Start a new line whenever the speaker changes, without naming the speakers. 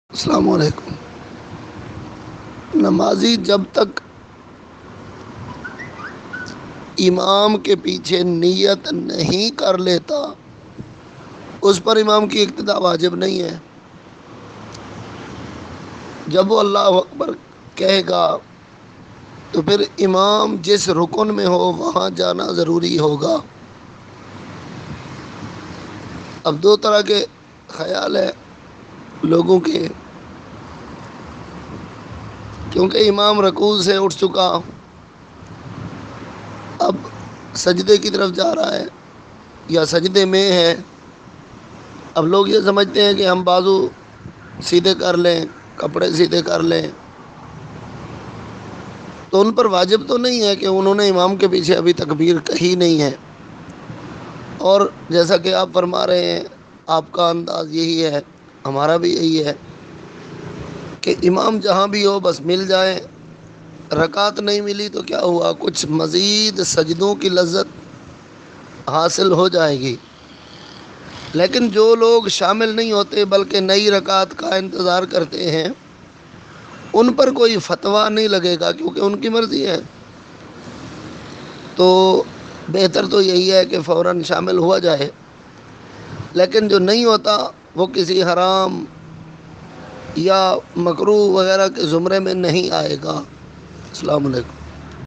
السلام علیکم۔ نمازی جب تک امام کے پیچھے نیت نہیں کر لیتا اس پر امام کی اقتداء واجب نہیں ہے۔ جب وہ اللہ اکبر کہے گا تو پھر امام جس رکن میں ہو وہاں جانا ضروری ہوگا۔ اب دو طرح کے خیال ہے لوگوں کے، کیونکہ امام رکوع سے اٹھ چکا، اب سجدے کی طرف جا رہا ہے یا سجدے میں ہے، اب لوگ یہ سمجھتے ہیں کہ ہم بازو سیدھے کر لیں، کپڑے سیدھے کر لیں، تو ان پر واجب تو نہیں ہے کہ انہوں نے امام کے پیچھے ابھی تکبیر کہی نہیں ہے۔ اور جیسا کہ آپ فرما رہے ہیں، آپ کا انداز یہی ہے، ہمارا بھی یہی ہے کہ امام جہاں بھی ہو بس مل جائے۔ رکعت نہیں ملی تو کیا ہوا، کچھ مزید سجدوں کی لذت حاصل ہو جائے گی۔ لیکن جو لوگ شامل نہیں ہوتے بلکہ نئی رکعت کا انتظار کرتے ہیں ان پر کوئی فتویٰ نہیں لگے گا، کیونکہ ان کی مرضی ہے۔ تو بہتر تو یہی ہے کہ فوراً شامل ہوا جائے، لیکن جو نہیں ہوتا وہ کسی حرام یا مکروہ وغیرہ کے زمرے میں نہیں آئے گا۔ السلام علیکم۔